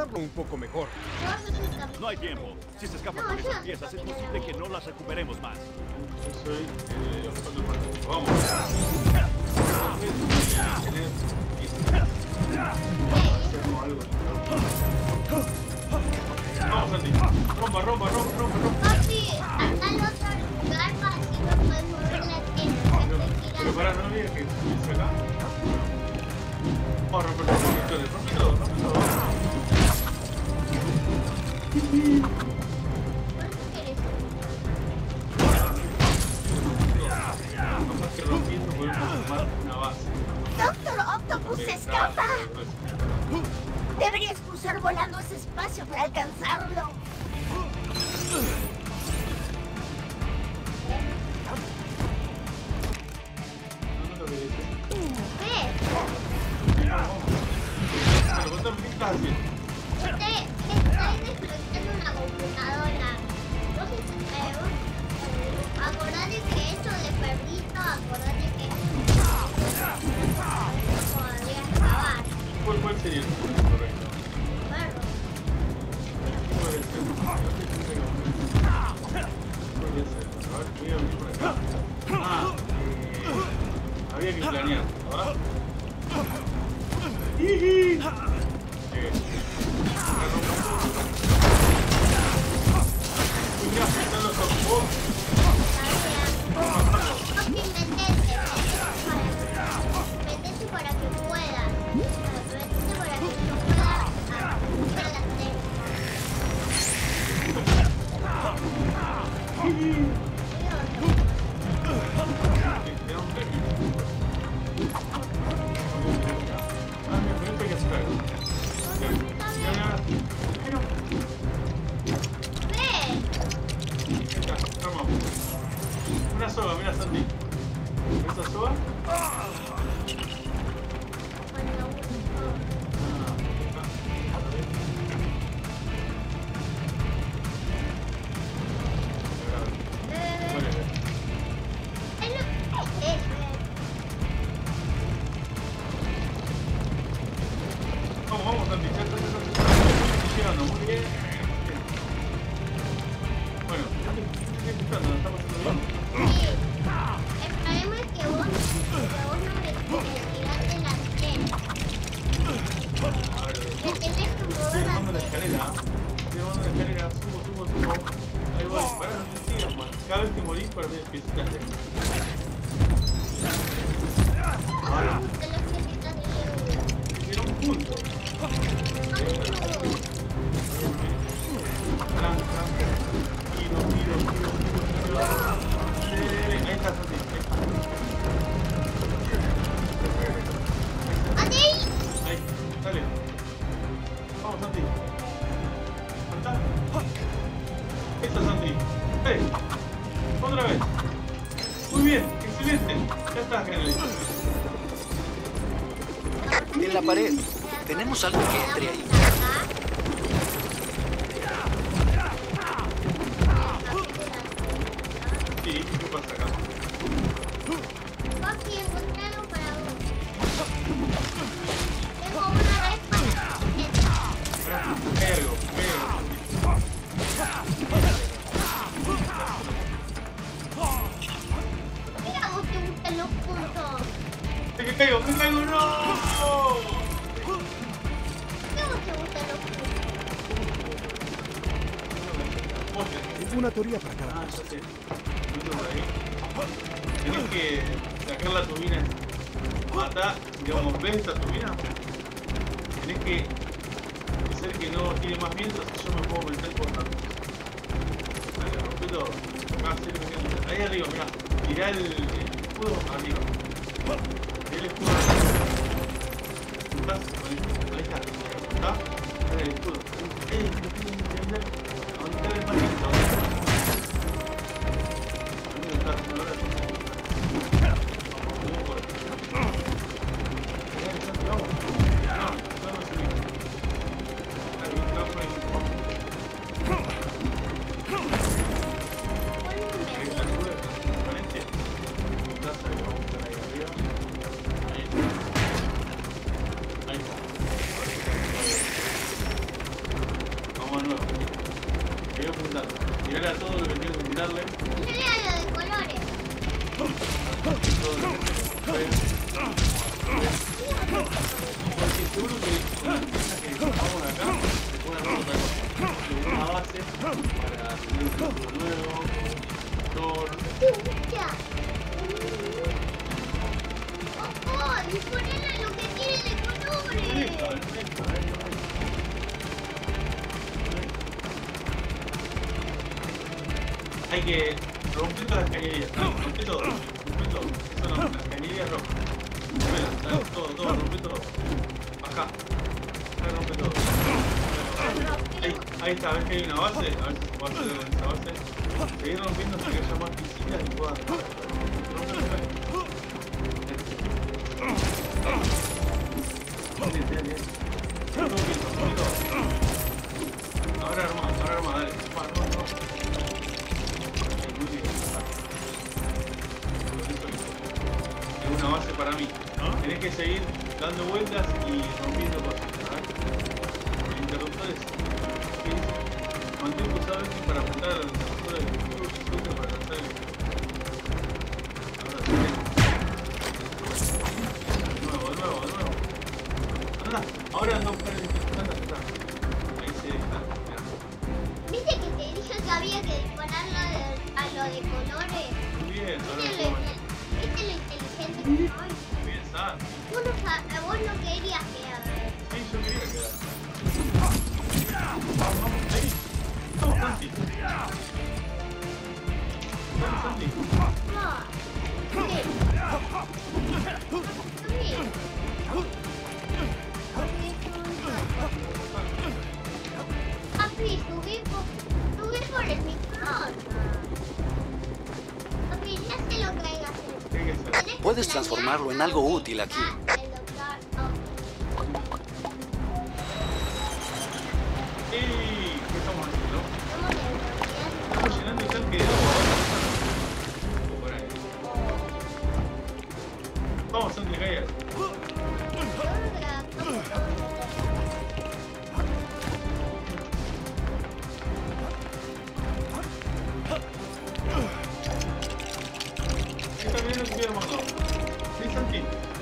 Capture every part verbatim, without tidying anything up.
repararlo un poco mejor. No hay tiempo. Si se escapa con esas piezas, es posible que no las recuperemos más. Yo soy el eh, vamos. Vamos, Santi. Rompa, rompa, rompa, rompa, rompa. Papi, anda al otro lugar para que no puedes mover la tienda. Pero para, no olvides que subirse acá. Vamos a romper los conectores. Rompe todo, rompe todo. Capaz que rompiendo podemos formar una base. ¡Doctor Octopus se escapa! Deberías cruzar volando ese espacio para alcanzarlo. ¿Ves? ¿Qué estás haciendo? Estoy, estoy desconectando una computadora. No sé si veo. Acordate que eso de perrito, acordate que podría acabar. ¿Cuál, cuál sería el correcto? Perro. Puede ser. Podría ser. A ver, voy a venir por acá. Ah, eh, había que planear, ¿verdad? ¡Jiji! Llegué. Mira, están los ojos. Papi, metete. Metete para que puedas. Metete para que yo pueda hacer la tele. Ah, me parece que es feo. Ya, ya, ya. Pero, ¡Ve! ahí está, vamos. Una soga, mira, Santi. ¿Esa soga? Vamos, vamos, Santi. Ya, ya, ya, ya. Llegando, muy bien. Bueno, ya estoy escuchando, ¿no estamos haciendo bien? Sí. El problema es que vos, que vos no me tiraste la antena. A ver, Que tenés que mover estoy la armando la antena. escalera. Estoy armando la escalera. Subo, subo, subo. Ahí voy. Pará, no te sigas, man. Cada vez que morís, perdés piecitas. Ahora, Te lo que necesitas de era un punto. Tran, tran. Tiro, tiro, tiro, tiro, tiro. Eh, ahí está, Santi. ¡Ade! Ahí, dale. Vamos, Santi. Falta. Eso, Santi. ¡Eh! Otra vez. Muy bien, excelente. Ya está, Henry. En la pared. ¿Tenemos algo que entre ahí? Sí, ¿qué pasa acá? Papi, encontré algo para vos. Tengo una red para Hay algo, hay algo. Mira, vos te gustan los puntos. ¡Me caigo, me caigo! ¡No! ¿Qué vos te gustan los puntos? Tengo una teoría para cada Ah, cosa. ya sé. Por ahí. Tenés que sacar la turbina. Matar, digamos, ¿ves esta turbina? Tenés que hacer que no tire más viento, así yo me puedo meter por tanto. Dale, rompí todo. Acá, sí, me quedo. Ahí arriba, mirá. Tirá el, el escudo arriba. Tirá el escudo arriba. ¿Estás? Ahí está. ¿Está? Dale el escudo. ¡Ey! ¿Dónde está el marquito? ¿Dónde está? Ahora sí. Vamos, por aquí. Vamos. No, no nos subimos. Ahí está, por ahí. Ahí está el escudo transparente. Estás ahí, vamos a estar ahí arriba. Ahí está. Ahí está. darle. Dale a lo de colores. Porque seguro que con las piezas que vamos acá se puede armar otra cosa. Una base para tener un título nuevo, un motor. Escucha. Oh, y ponele lo que tiene de colores. Hay que romper todas las cañerías, romper todo, romper todo. Eso no, las cañerías rojas. Rompela, todo, todo, rompe todo. Acá, acá rompe todo. Ahí, ahí está, ves que hay una base, a ver si se puede hacer en esa base. Seguir rompiendo hasta que haya más piscinas y puedan romper. Dale, dale, dale. Rompiendo, rompiendo. Ahora arma, ahora arma, dale. Arma, arma, arma. Es una base para mí. Tenés que seguir dando vueltas y rompiendo cosas. Los interruptores. Mantén pulsado este para apuntar a los interruptores del futuro y suelta para lanzar el. Ahora sí. De nuevo, de nuevo, de nuevo. Anda, ahora anda a buscar el interruptor. Anda, anda. Ahí se está. Mirá. ¿Viste que te dije que había que dispararlo a lo de colores? Muy bien, ahora ¿Viste lo lo, ¿viste lo inteligente que soy? bien, ¿sabes? Vos no, sab- vos no querías que haga. Sí, yo quería quedar. Vamos, vamos, ahí. Vamos, Santi. Vamos, Santi. No. Sí. Papi, subí por, subí por el micrófono. Papi, ya sé lo que hay que hacer. ¿Qué hay que hacer? Tenés que Puedes planear transformarlo en algo donde útil aquí. está el doctor Octopus. ¡Ey! ¿Qué estamos haciendo? Estamos en realidad. Estamos llenando el tanque de agua. Por ahí. Vamos, Santi, calla. Yo creo que la Octopus Ahí está, mirá lo que estoy armando. Sí, Santi.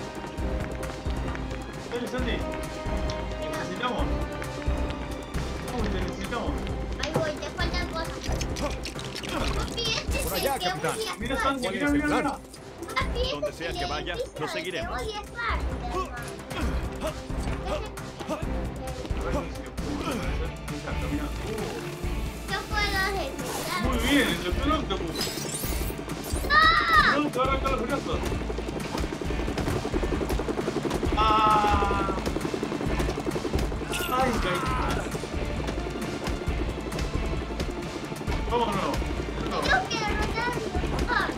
Dale, Santi. Te necesitamos. ¿Cómo te necesitamos? ahí voy, te faltan cosas. Papi, este es Por el allá, que capitán. voy a Mira, hacer. Santi, ¿Cuál mira, es el mira, plan? mira. Papi, este Donde es sea el que vaya, edificio lo del seguiremos. que voy a estar, hermano. A ver si se puede hacer. Está, camina. Yo puedo ejecutar. Muy bien, el doctor Octopus. ¡Ah! No, te va a arrancar los brazos. ¡Ah! ¡Ay, caí! Vámonos. No. Tengo que derrotar al doctor.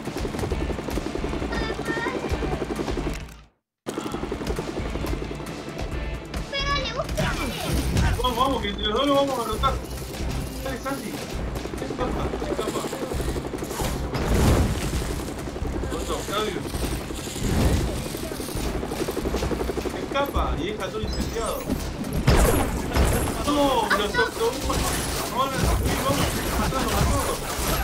Pégale, búscate. Vamos, vamos, que entre los dos lo vamos a derrotar. Dale, Santi. Escapa, escapa. Otro, Octavio. Escapa y deja todo incendiado. No, los Octopus no van a destruir, vamos a matarlos a todos.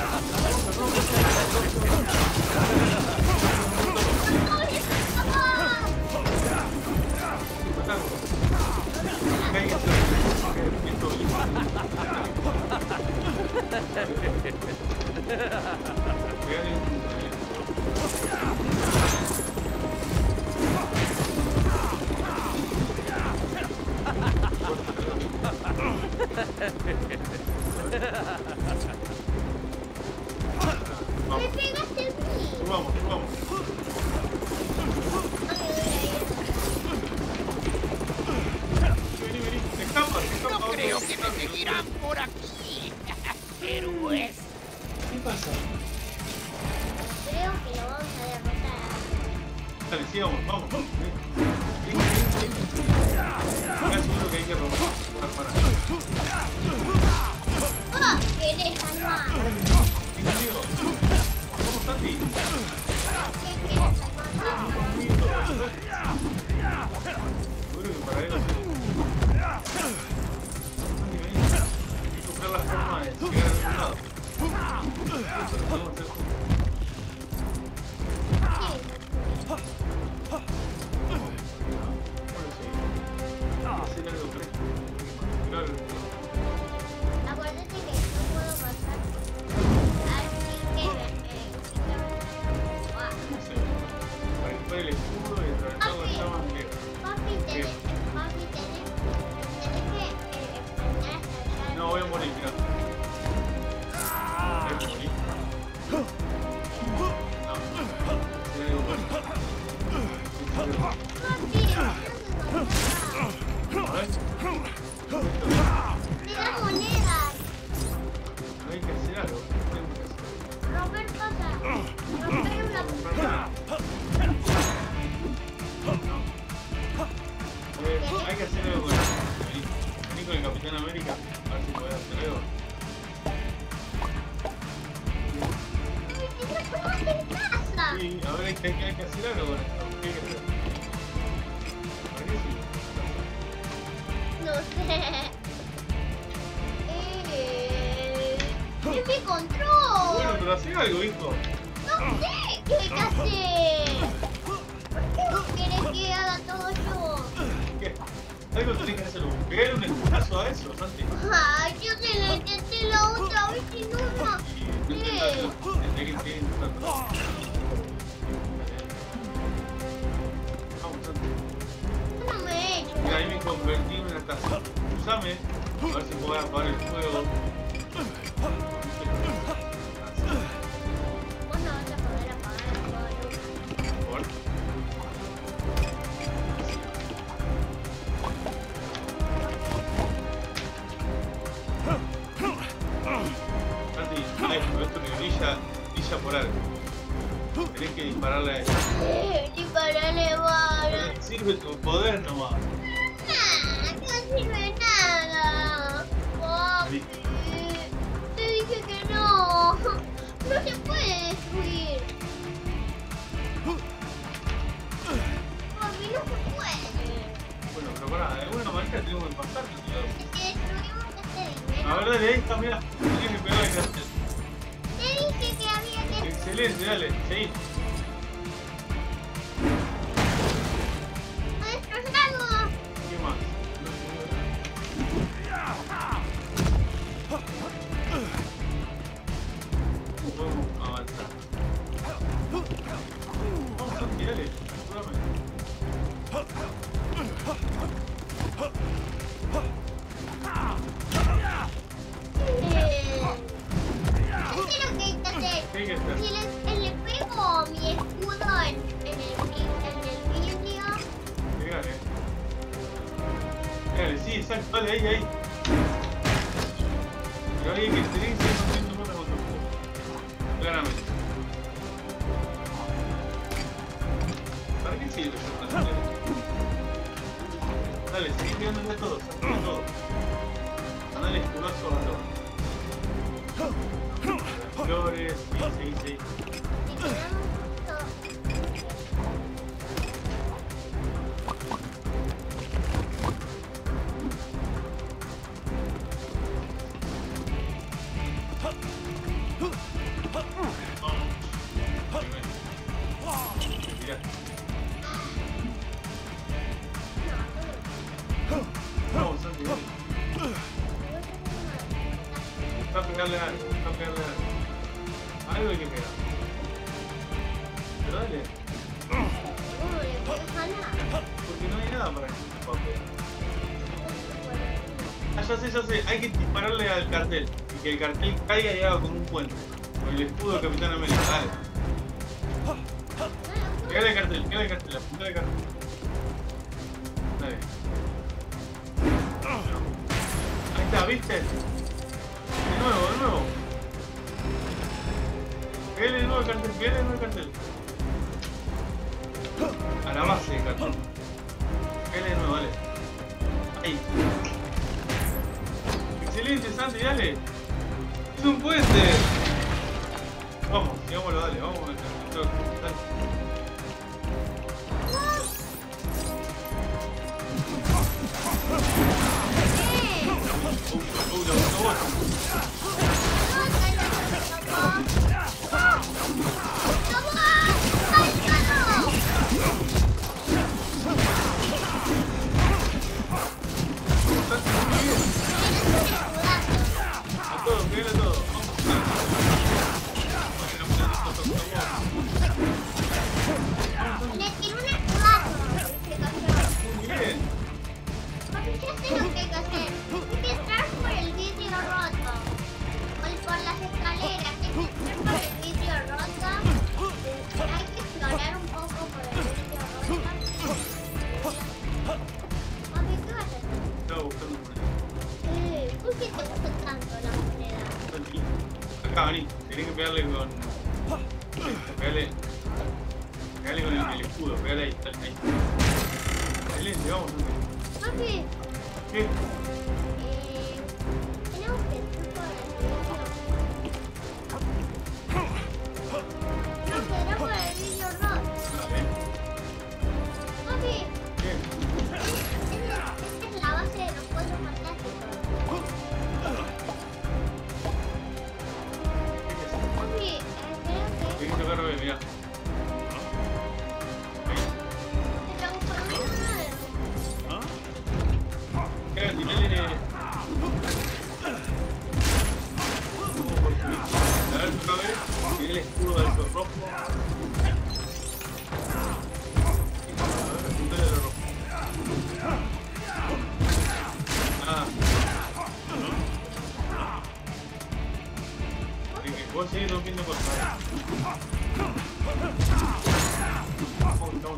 Me pegaste a mí. Vamos, vamos. Vení, vení. Escapa, escapa. No creo que me seguirán por aquí. Héroes. ¿Qué pasa? Creo que lo vamos a derrotar. Dale, sigamos, vamos. Vení, vení, vení. Acá seguro que hay que romper. Para, para. ¡Oh! ¿Querés armar? Vení conmigo. Vamos, Santi. ¿Qué quieres armar? Seguro que para él así. Santi, vení. Hay que buscar la forma de llegar al otro lado. Eso lo podemos hacer juntos. Hacer algo fresco. Claro. Acuérdate que no puedo pasar. Así que... Eh, ah. No sé. Para equipar el escudo y atravesar las llamas que... Papi, tenés, papi, tenés, tenés que eh, extender hasta allá. No, voy a morir, mirá. Voy a morir. No. Hacer algo fresco. Papi, A ver. me da monedas. No hay que hacer algo. No hay que hacer. Romper cosas. Romper una cosa. Eh, hay que hacer algo con eso. Vení, vení con el Capitán América. A ver si podés hacer algo. ¿Cómo te pasa? Sí, a ver, hay que, hay que hacer algo con esto. ¿Qué hay que hacer? ¿Para qué sirve? No sé. Eh... ¡Es mi control! Bueno, pero hacer algo, hijo. No sé qué hay que hacer. ¿Por qué vos querés que haga todo yo? ¿Qué? Algo tenés que hacer. Pegarle un escudazo a eso, Santi. Ay, yo te lo intenté la otra vez y no, no. Y no intentarlo. Tendría que seguir intentando. Vamos, Santi. Yo no me he hecho. Mira, ahí me convertí en una taza. Usame. A ver si podés apagar el fuego. Vos no vas a poder apagar el fuego. ¿Por? Santi, ay, pero esto que brilla, brilla por algo. Tenés que dispararle a eso. Eh, disparale bala. Sirve tu poder nomás. Nah, no sirve nada. Papi, te dije que no. No se puede destruir. Papi, no se puede. Bueno, pero pará, de alguna manera tenemos que pasar. Si destruimos este dinero. A ver, dale, ahí está, mirá. Tienes que pegar el cartel. Te dije que había que... Excelente, dale, seguí. ¡Destrozarlo! ¿Qué más? ¿Cómo podemos avanzar? Vamos, Santi, dale, ayúdame. Eh... ¿Qué es lo que hay que hacer? ¿Qué hay que hacer? Si le, le pego mi escudo en, en el en el vidrio, Pegale. Pegale, sí, exacto, dale, ahí, ahí. Pero ahí hay que tener que ir haciendo cosas con tu escudo. Claramente. ¿Para qué sirve eso? Dale, seguí pegándole a todos, a todos. Dale escudazo a todos. Flores, sí, sí, sí. y tenemos todo. Mirá. Vamos, Santi, dale. Busca pegarle a algo, busca pegarle a algo. Algo hay que pegar. Pero dale, Uy, ojalá. porque no hay nada para que se pueda pegar. Ah, ya sé, ya sé, hay que dispararle al cartel. Y que el cartel caiga y haga como un puente. Con el escudo del Capitán América, dale. Pegale el cartel, pegale el cartel, apuntale el cartel. Dale. Ahí está, ¿viste? De nuevo, de nuevo. Pegale de nuevo el cartel, pegale de nuevo el cartel. A la base del cartel. Pegale de nuevo, dale. Ahí. Excelente, Santi, dale. Es un puente. Vamos, sigámoslo, dale, vamos con el cartel. Dale. Uh, uh, lo botó vos. No, no, no, no, no, no. Pégale. Pégale con el, el escudo, pégale ahí, ahí. Excelente, vamos. Papi, ¿Qué? eh, tenemos que ir por el vidrio. No, que era por el vidrio roto. Dale. Papi, ¿Qué? esta es la base de los Cuatro Fantásticos. Papi, eh, creo que Hay que tocarlo bien, mirá. se transformó en uno de los... ¿Qué? Tirale. A ver, toca ver. Tiene el escudo del rojo. A ver, apuntale al rojo. Ah. Así que vos seguís rompiendo cosas. Vamos, vamos.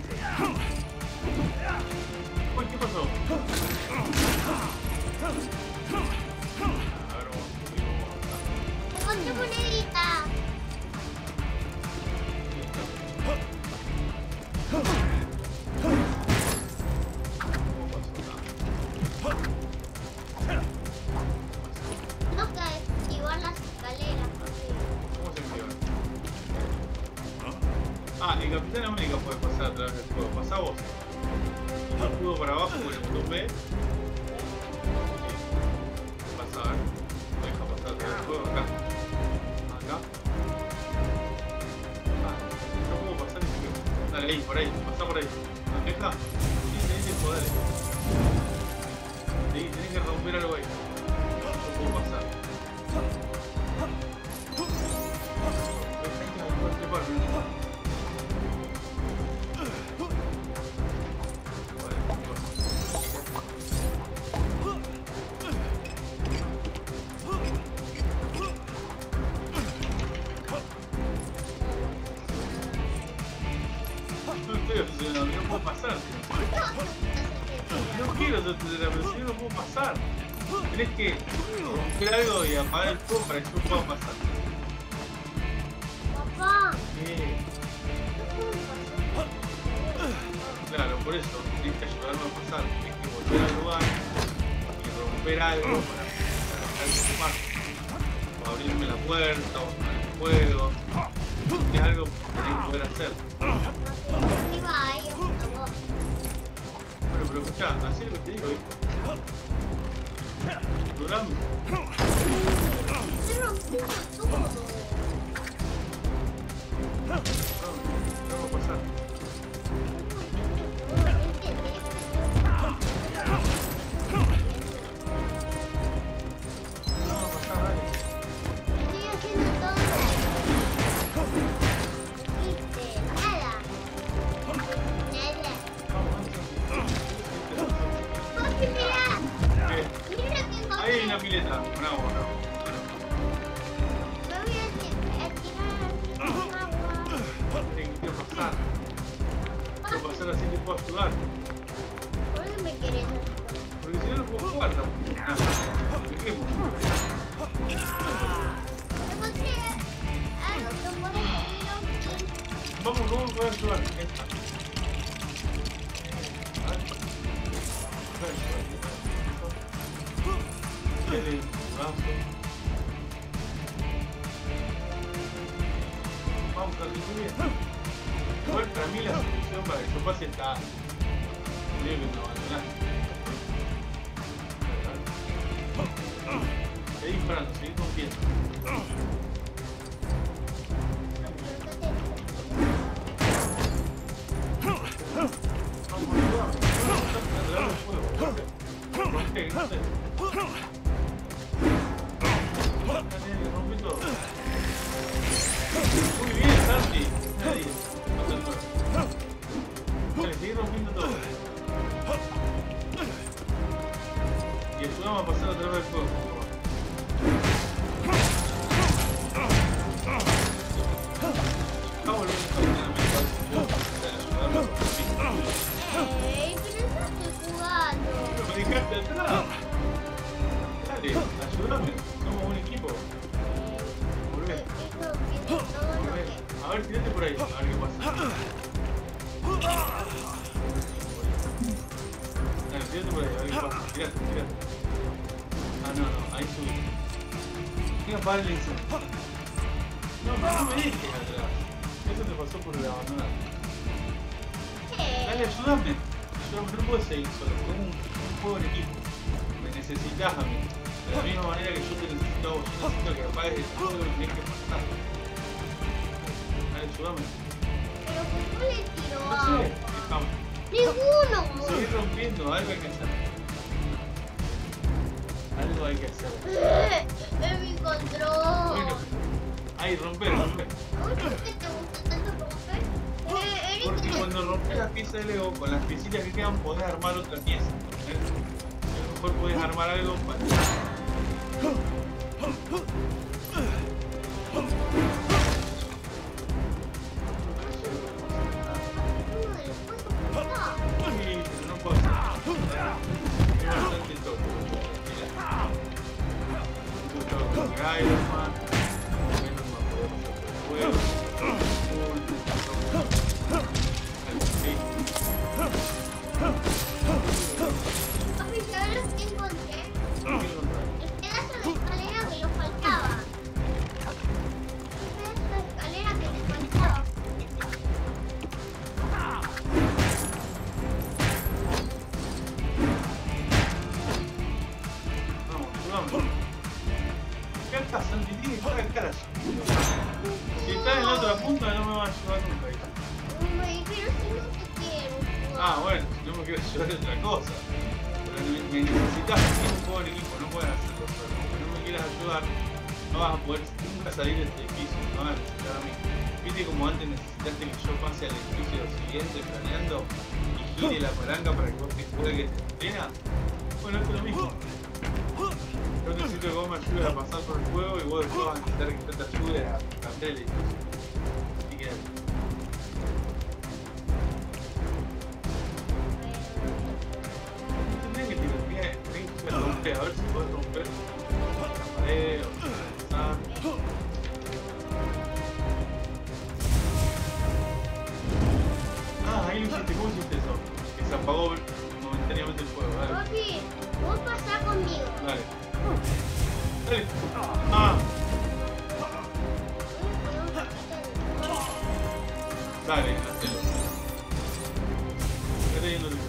Uy, ¿qué pasó? A ver, vamos. Encontré monedita. Tengo que esquivar las escaleras, papi. ¿Cómo se esquiva? Ah, el Capitán América puede pasar a través del juego. Pasá vos. El escudo para abajo con el botón B. Pasa, a ver. No deja pasar a través del juego. Acá. Acá. Ah, no puedo pasar ni siquiera. Dale ahí, por ahí. Pasá por ahí. ¿No deja? Sí, tenés que poder. Sí, tenés que romper algo ahí. No puedo pasar. No estoy obsesionado, no puedo pasar. No quiero ser obsesionado, pero si no, no puedo pasar. Tenés que romper algo y apagar el fuego para que yo pueda pasar. Papá, ¿Qué? no puedo pasar. Claro, por eso tenés que ayudarme a pasar. Tenés que volver al lugar y romper algo para dejar de fumar. O abrirme la puerta, o poner el fuego. Es algo que tenés que poder hacer. Papi, iba ahí, por favor. Bueno, pero escuchá, hacé lo que te digo, ¿viste? Durame. Estoy rompiendo todo. No, no va a pasar. No va a pasar, dale. Estoy haciendo todo. Viste, nada. Nada. Papi, mira. ¿Qué? Mira que encontré. Ahí hay una pileta. Bravo, bravo. Me voy a ti- a tirar así agua. Tenés que pasar. Quiero pasar así te puedo ayudar. ¿Por qué me querés? Porque si no, no puedo jugar tampoco. Ah, dejemos. Encontré algo que puede servir. Vamos, no me voy a ayudar. Ahí está. A ver. Dale un brazo. Vamos, Carly, muy bien. Igual para mí la solución para que yo pase está... Creo que me abandonaste. Seguí disparando, seguí confiando. Vamos, ayúdame. Atrás del fuego. Rompe, no sé. Dale, rompe todo. Muy bien, Santi. Nadie. Pasa el fuego. Dale, seguí rompiendo todo. Y ayudamos a pasar a través del fuego, por favor. ver, tirate por ahí, a ver qué pasa. Dale, tirate por ahí, a ver qué pasa. Tirate, tirate. Ah, no, no, ahí subí. Mira, para el incendio. No, pero no me dejes atrás. Eso te pasó por abandonar. Dale, ayúdame. Ayúdame, no puedo seguir solo. Tengo un, un juego en equipo. Me necesitas a mí. De la misma manera que yo te necesito a vos. Yo necesito que apagues el fuego y me dejes pasar. Dale, ayúdame. Pero ¿por qué le tiró No agua? sé, dejame. Ninguno. Seguir rompiendo, algo hay que hacer. Algo hay que hacer. Eh, Es mi control. Bueno, ahí, romper, romper. ¿Por qué te gusta tanto romper? Eh, Eric, Porque te- cuando rompes la pieza de Lego, con las piecitas que quedan podés armar otra pieza. ¿Entendés? A lo mejor podés armar algo para... Sí, pero no puedo hacer. Es bastante todo. Mira. Yo tengo con Iron Man. Menos mal podemos hacer el juego. Sí. Papi, ¿sabes lo que encontré? ¿Qué encontrás? El pedazo de escalera que nos faltaba. El pedazo de escalera que nos faltaba. Vamos, vamos. ¿Qué acá, Santi? Tiene que estar acá la ayuda. Si estás en la otra punta no me va a ayudar nunca. ¿Viste? Ay, pero si no te quiero. Ah, bueno, si no me quiero ayudar es otra cosa. Pero me, me necesitas hacer un juego en equipo, no puedes hacerlo solo. Aunque no me quieras ayudar, no vas a poder nunca salir de este edificio, no vas a necesitar a mí. ¿Viste como antes necesitaste que yo pase al edificio siguiente planeando y gire la palanca para que vos te juegues en antena? Bueno, esto es lo mismo. Yo necesito que vos me ayudes a pasar por el juego y vos después vas a necesitar que yo te ayude a cambiar el edificio. Así que... Tendría que tirar, tendría que romper, a ver si puedes romper la pared o pasar. Ah, ahí lo hiciste, ¿cómo hiciste eso? Que se apagó momentáneamente el fuego, dale. Papi, vos pasá conmigo. Dale. Dale. Ah, dale, hacelo. Quédate yendo de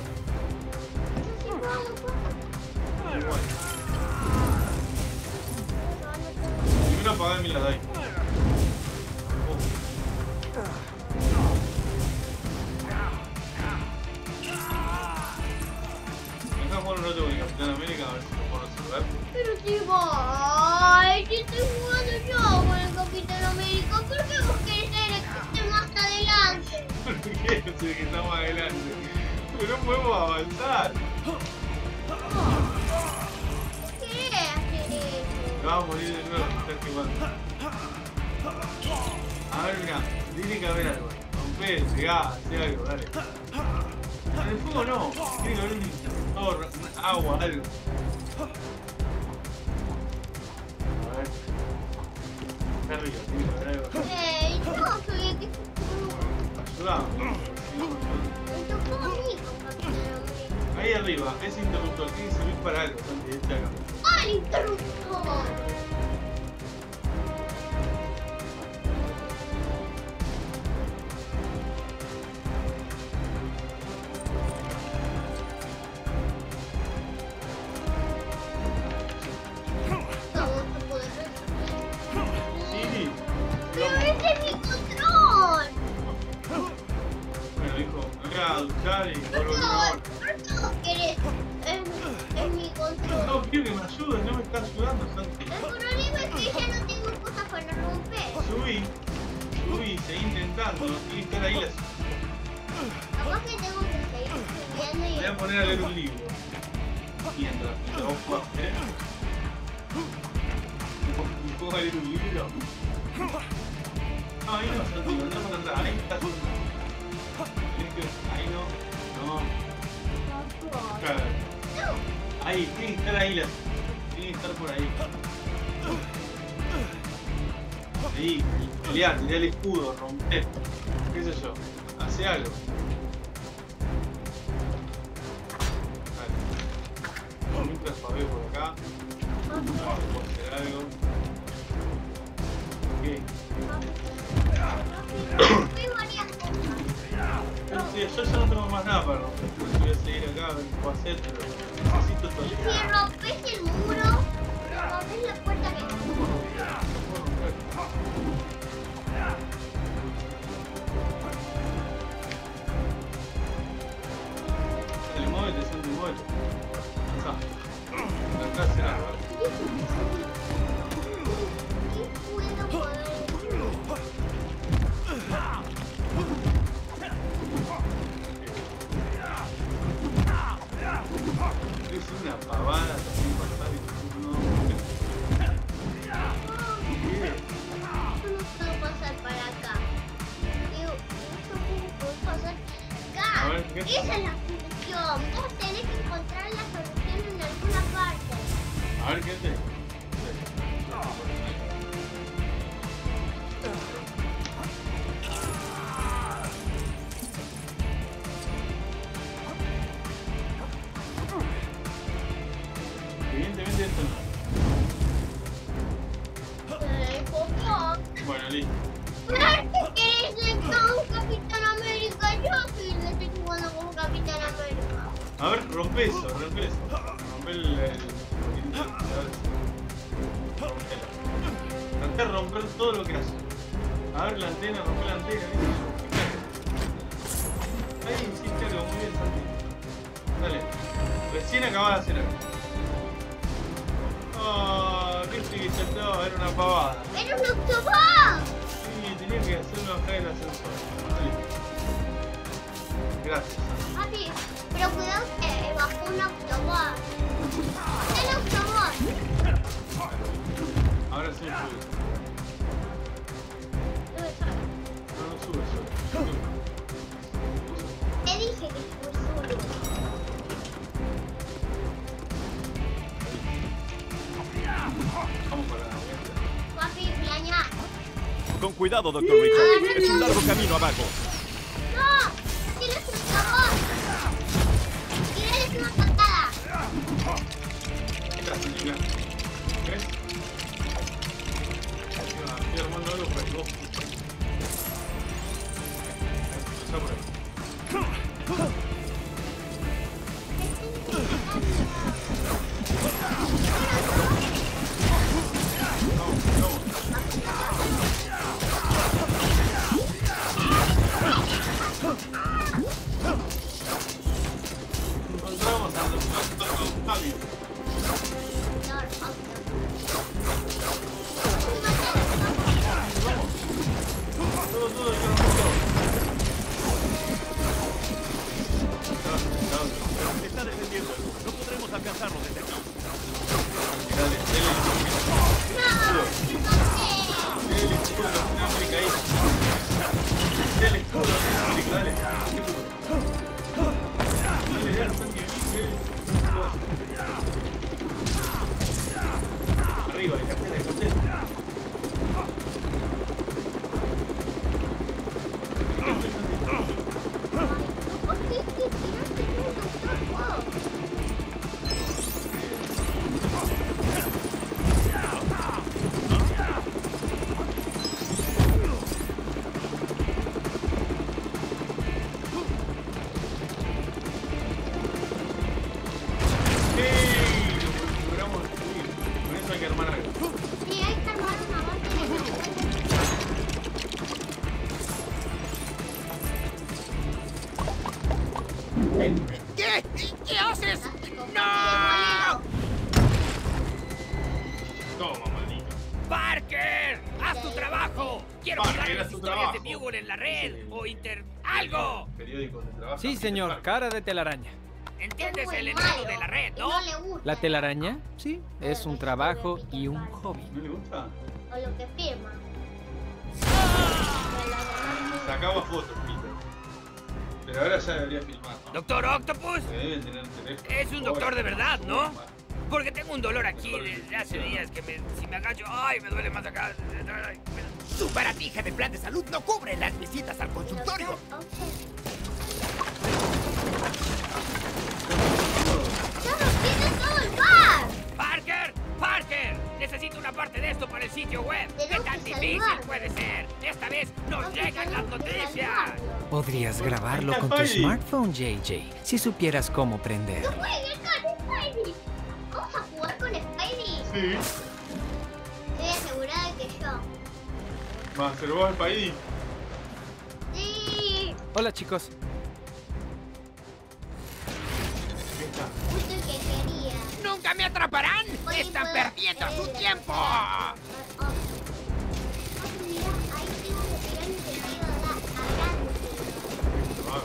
igual. Primero apagar mi ladai. Acá jugar un rato con el Capitán América a ver si lo puedo resolver. Pero tipo, ay, si estoy jugando yo con el Capitán América, ¿por qué vos querés ser el que esté más adelante? Porque quiero ser que estamos adelante. Pero no podemos avanzar. ¿Qué querés hacer eso? Vamos a morir de nuevo, me estás quemando. A ver, mira, tiene que haber algo. Rompe, pegá, hace algo, dale. En el fuego no, tiene que haber un interruptor, un agua, algo. A ver. Acá arriba, tiene que haber algo. Ey, no, soy que Ayudame. Si no, me tocó a mí con Capitán América. ahí arriba, ese interruptor tiene que servir para algo, Santi, este acá. ¡Ay, interruptor! Vamos a poder resolver. Sí, ¡Pero ese es mi control! bueno, hijo, me voy a duchar y ¿Por vuelvo qué en una vos, hora. por qué vos querés? Es, es mi control. No, quiero que me ayudes, no me estás ayudando, Santi. El problema es que ya no tengo cosas para romper. Subí, subí, seguí intentando, tiene que estar ahí la... Capaz que tengo que seguir subiendo y... Voy a poner a leer un libro. Mientras, mientras vos jugás, ¿eh? ¿Me puedo leer un libro? No, ahí no, Santi, andá para atrás, ahí está. Tienes que- Ahí no, no. Claro. Ahí, tiene que estar ahí la... Tiene que estar por ahí. Ahí, pelear, tirá el escudo, romper. ¿Qué sé yo? Hace algo. Vale. Mientras paveo por acá. Puedo hacer algo. ¿Qué? Sí, yo ya no tengo más nada para romper. Voy a seguir acá a ver qué puedo hacer, pero necesito todo. Y si rompes el muro, rompes la puerta que no. Dale, muévete, Santi, muévete. Avanzá. Acá será. ¿Qué puedo poder? Es una pavada también pasar y no. Yo no puedo pasar para acá. Yo no puedo pasar acá. A ver, ¿qué? Esa es la solución. Vos tenés que encontrar la solución en alguna parte. A ver, ¿qué te? Evidentemente esto no. Eh, Popó. Bueno, listo. ¿Por qué querés ser como Capitán América? Yo soy el que estoy jugando como Capitán América. A ver, rompe eso, rompe eso. Rompe el. el... Traté de romper todo lo que hace. A ver la antena, rompe la antena, ¿viste? Ahí hiciste algo muy bien, Santi. Dale. Recién acabas de hacer algo. Ah, oh, viste que ya estaba, era una pavada. ¡Pero un octobón! Sí, tenía que hacerlo acá en el ascensor. Dale. Gracias, Santi. Papi, pero cuidado que bajó un octobón. ¡El octobón! Ahora sí sube. No, no sube, sube. Te dije que fue solo. Vamos para la vuelta. Papi, plaña. Con cuidado, doctor Richard. Es un largo camino abajo. ¡No! ¡Tienes un octobón! ¡Tienes una patada! Mira, mira. ¿Ves? Estoy armando algo para que vos. Está por ahí. Encontramos a los doctor Javi. Todo, todo, yo no puedo. Se está defendiendo. No podremos alcanzarlo desde aquí. Dale, dale. Dale el escudo de Latinoamérica ahí. Dale el escudo de Latinoamérica, dale. Dale, dale, Santi, arriba, de cartera, de cartera. ¿Por qué te tiraste un octobón? ¡Ey! Lo logramos destruir. Con eso hay que armar algo. Sí, hay que armar una base de ¿Qué? ¿Qué haces? ¡No! Toma, maldito. ¡Parker! ¡Haz tu trabajo! ¡Quiero Parker, mirar haz las tu historias de trabajo. Bugle en la red! ¡O Inter... ¡algo! Periódicos de trabajo. Sí, señor, cara de telaraña. ¿Entiendes Es muy el enredo malo, de la red, y no? no le gusta. ¿La telaraña? Sí, es un trabajo y un hobby. ¿No le gusta? O lo que firma. Sacaba fotos, Peter. Pero ahora ya debería filmar, ¿no? ¿Doctor Octopus? Porque deben tener teléfono. Es un doctor de verdad, ¿no? Más. Porque tengo un dolor aquí desde hace días que me, si me agacho, ¡ay! Me duele más acá. Ay, me- Su baratija de plan de salud no cubre las visitas al consultorio. ¡Ya nos tiene todo el bar! ¡Parker! ¡Parker! Necesito una parte de esto para el sitio web. ¿Qué Tenemos tan que difícil salvarlo. puede ser? Esta vez nos Tenemos que llegan las noticias. salvarlo. Podrías grabarlo con tu Spidey. smartphone, J J, si supieras cómo ¡No prender. juegues con Spidey! ¿Vamos a jugar con Spidey? Sí. Estoy asegurada que yo. Más se lo va al país. Sí. Hola, chicos. Ahí está. Justo el que quería. ¡Nunca me atraparán! Oye, ¡Están puedo- perdiendo eh, su la- tiempo! Oh, oh. Oh, mira, ahí tengo que tirar mi sentido a la grande. Ah,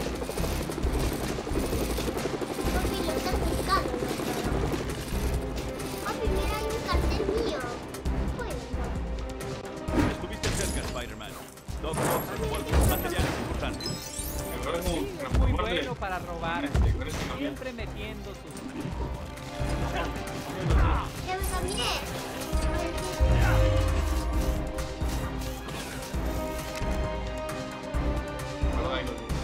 Papi, lo estás buscando, ¿no? Papi, mira, hay un cartel mío. Bueno, Estuviste cerca, Spider-Man. Doc Ock se robó algunos materiales importantes. me acuerdo como Muy transformarle bueno para robar. con este- con este camión. Siempre metiendo sus... ya me cambié. Verdad, ahí lo tengo.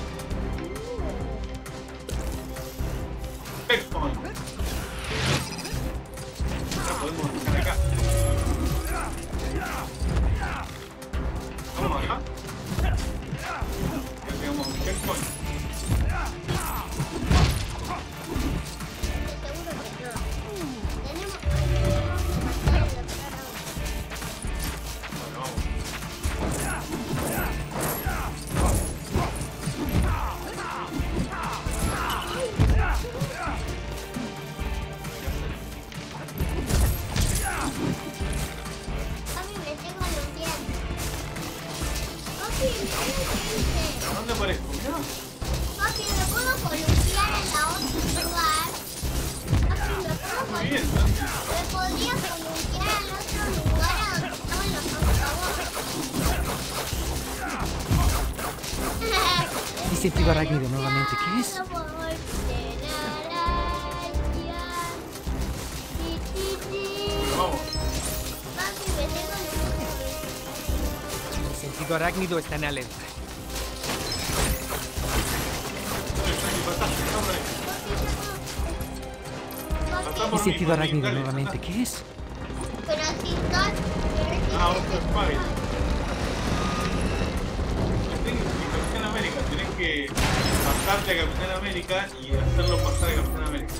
Checkpoint. Ahora podemos buscar acá. Vamos acá. Ya llegamos a un checkpoint. Estoy seguro que no. Tenemos que pasar el doctor ahora. Bueno, vamos. Papi, me tengo los dientes. Papi, mira lo que hice. ¿Dónde aparezco? Mirá. Papi, me puedo columpiar en la otro lugar. Papi, me puedo Muy bien. columpiar. Me podría columpiar al otro lugar a donde estaban los favor. Y sentido arácnido nuevamente, ¿qué es? Vamos. Papi, me tengo los Mi sentido arácnido está en alerta. Aquí pasaste, hombre. Papi, Mi Por sentido mí, arácnido dale. nuevamente, ¿qué es? pero si estás... Ah, otro Spider. Tenés que Capitán América, tenés que pasarte a Capitán América y hacerlo pasar a Capitán América.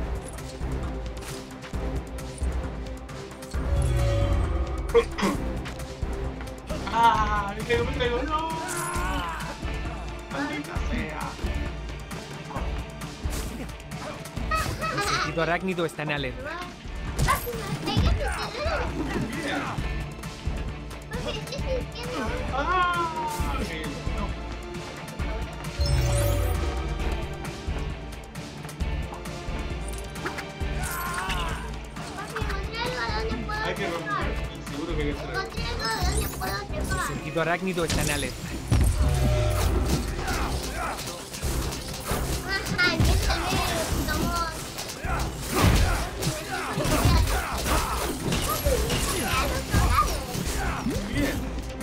¿Vale? Ah, me caigo, me caigo, no. Maldita sea. Mi sentido arácnido está en alerta. Papi, me pegué mi celular. Bien. Papi, estoy sintiendo... Ah, que no. Papi, encontré algo a donde puedo Hay que trepar. romper y seguro que hay que hacer algo. Encontré algo a donde puedo Mi trepar. sentido arácnido está en alerta. Ajá, empieza a ver el tomón. Bien.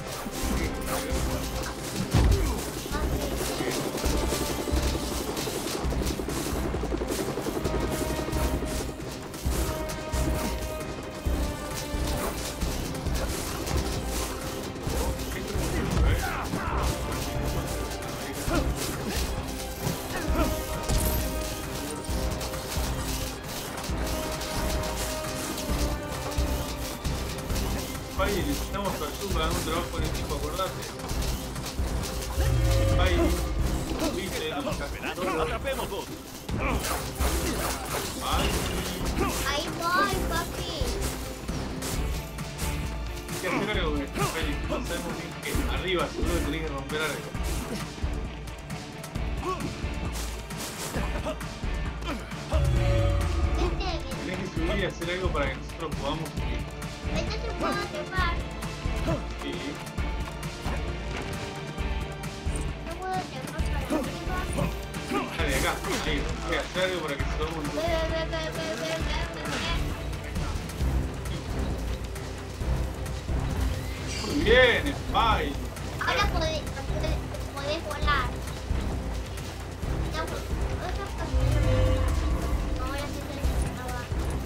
Spidey, necesitamos tu ayuda, un trabajo en equipo, acordate. Spidey, viste, los cazadores. ¡Atrapémoslos! Ay, Ahí voy, papi. hay que hacer algo con esto, Spidey. No sabemos bien qué. Arriba, seguro que tenés que romper algo. Vete, Tenés que subir y hacer algo para que nosotros podamos subir. vete, te puedo trepar. Sí. No puedo trepar para arriba. Dale, acá. Ahí, hay que hacer algo para que podamos Ve, subir. ve, ve, ve, ve, ve, ve, ve. Muy bien, Spy. Ahora podés, podés, podés volar. Ya, pues, otra cosa. Ahora sí se necesitaba.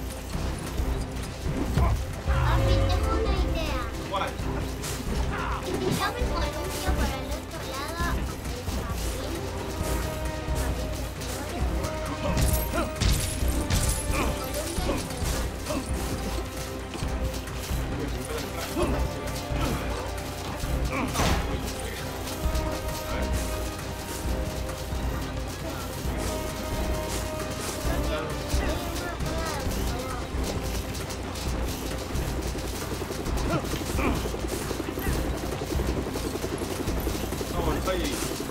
Papi, tengo una idea. ¿Cuál? Y si yo me columpio por el otro lado del jardín. Vamos, Spy.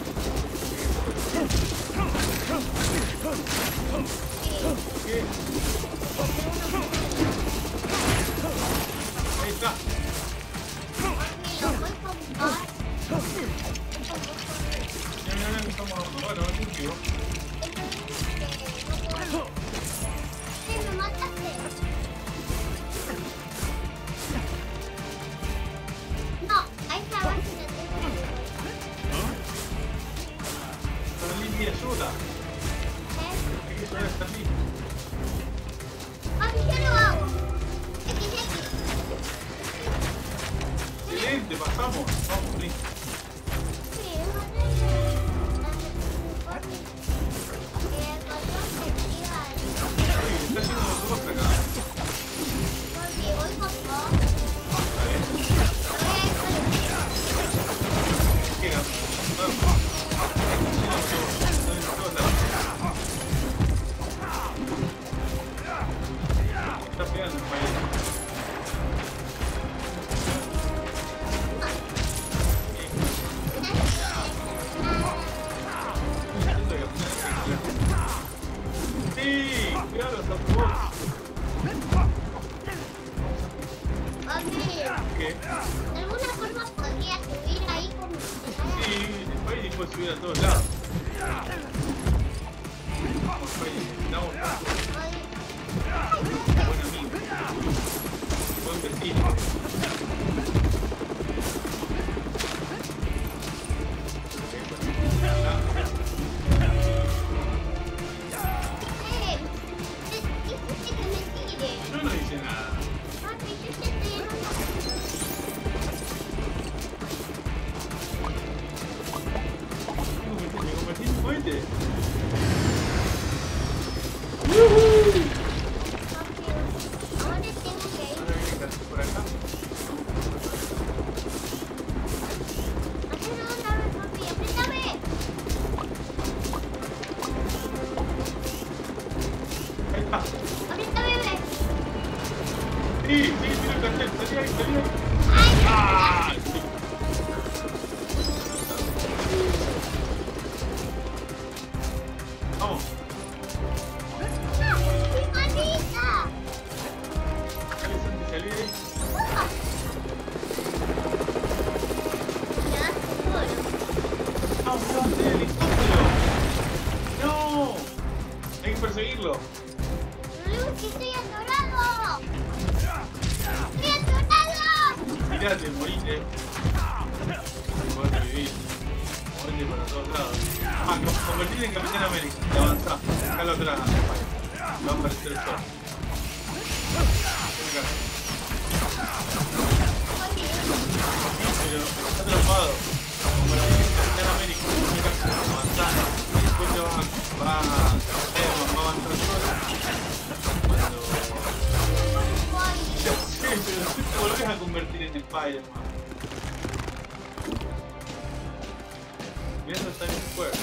¿Qué? Ahí está. Me lo voy a comprar. Ya, ya, ya, estamos. Bueno, es limpio. Sí, me mataste. No, a esta base la tengo que llevar. Pero limpia ayuda. ¿Eh? Hay que ayudar a estar limpio. Papi, yo lo hago. X X. Excelente, pasamos. Vamos, listo. Sí, una vez. Papi. Eh, control festival. Uy, está haciendo los dos acá. Papi, voy con vos. Está bien. Lo voy a descolocar. ¿Qué era? Vamos. Está pegando el país. Sí, claro, está por vos. Papi, ¿Qué? de alguna forma podría subir ahí como si nada. Sí, el país puede subir a todos lados. Vamos, país, necesitamos Oye, un buen amigo. Buen vecino. eh, dijiste que me tire. Yo no hice nada. Papi, yo te estoy en una... Me convertí en un cohete. Papi, ahora tengo que ir. Ahora viene casi por acá. Hacelo otra vez, papi, apriétame. Ahí está. Apriétame, bebé. Sí, sí, sí, lo caché. Salí ahí, salí ahí. Ay, ¡Ah! Sí. Vamos. mi manita. Salí, Santi, salí ahí. Ya, seguro. ¡Vamos, vamos, el helicóptero! ¡No! Hay que perseguirlo. Luz, que estoy atorado. Estoy atorado. Mirate, morite. Podés revivir. Movete para todos lados. Ah, co- convertirte en Capitán América. Y avanzá. Acá lo atrás. Va a aparecer el sol. Ven acá. Pero está atrapado. Convertirte en Capitán América. Ven acá. Avanzá. Y después te vas a... Va a... Va a avanzar solo. Cuando... Ya sé, pero después te volvés a convertir en Spider-Man. Mirá, está en el juego.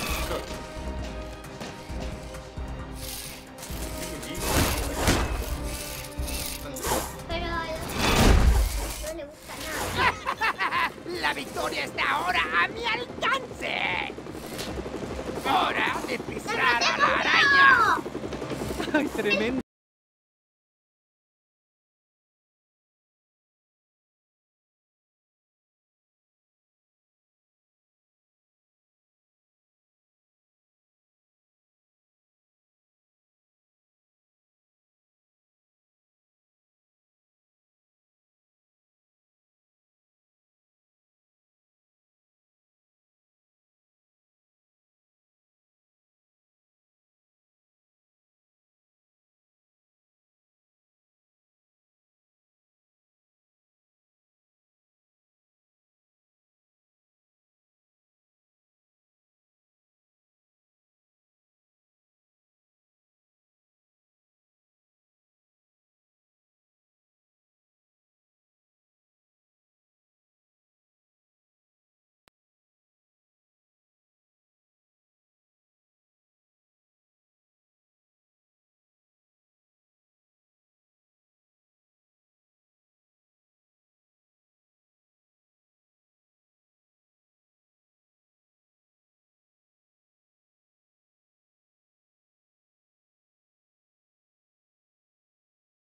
Pero a los no le gusta nada. La victoria está ahora a mi alcance. ¡Hora de pisar a la araña! ¡Ay, tremendo!